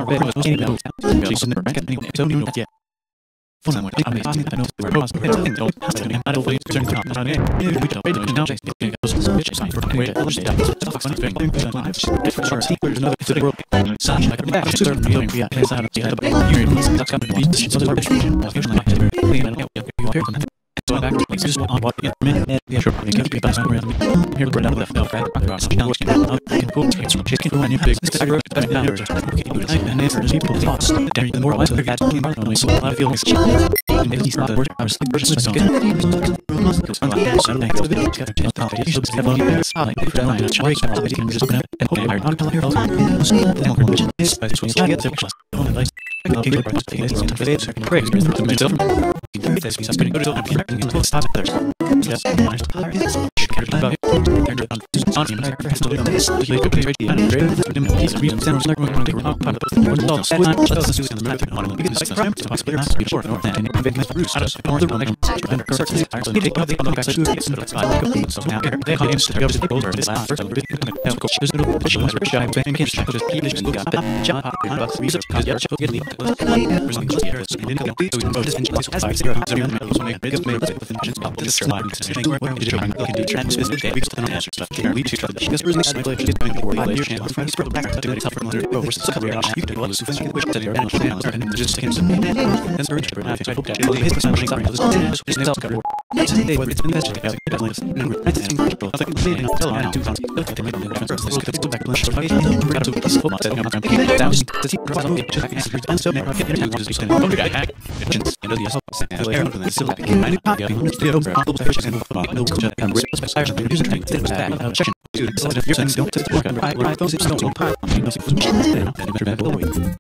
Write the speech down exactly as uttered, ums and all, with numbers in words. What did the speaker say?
our bed was any metal. She's never back at anyone, so you know that yet. For someone, I'm asking that I know the purpose of it. Don't have to be I don't believe turn top on it. You know, we don't wait until now. Just get those bitches signed for the way to understand that. Stuff on thing. Lives. Different sort of secret. Another to the world. Such like a back to certain feeling. We are inside of the head of the year. That's coming to be. So the purpose. Usually like to be. I don't know. You appear from that. So back to places on what in a minute. Yeah, sure. You can be back somewhere. Here, we're down left. No, right. Across. Now, what's going on? I can go straight from chicken to a new big. This is a better down here. Okay, you like and never people thoughts. There, the more I look at it, the more so I feel like maybe he's not the word. I was like, personally, so good. So I think the video together to talk to you. So have a little like for that line. Try to have a video just open up and okay, I'm not going to hear all. Then we'll which is by this one. I get the class. Oh, like okay, good. But it's not for the second praise. The myself. This is going to go to the American to stop there. Yes, I just tired. Care about it. They're on on him. Has to do this. They could be ready and great. These reasons are not going to go part of the world. Also, and I'm just using the matter on the business time to possibly ask before north and in big Bruce. I just ignore the room and certainly I will take up the back to get to the side. So now they come in to go to the older this last first really good go there's no pushing was rich I think can check just keep this got that job on bucks research cuz yeah check get the was like clear and then go to go this engine as I say so you know so make big made with engines up to the survive because where did you try to do trends is the weeks to the answer stuff here we try to because really like like just going for like your chance to spread back to the tougher under over so cover it you do was which to your channel and just taking some and search for I hope that it is something sorry this is not cover today what it's been investigated number I think people I think they know tell them to look at the middle of the first let's go back to the show got to this format that I'm going to down to see provide a check and so now get into this and okay guy agents and the help and air and the silver and the the over all the fish and the no culture and risk special user training it was back check to so if you're saying don't take work and right right those don't pile nothing for and the better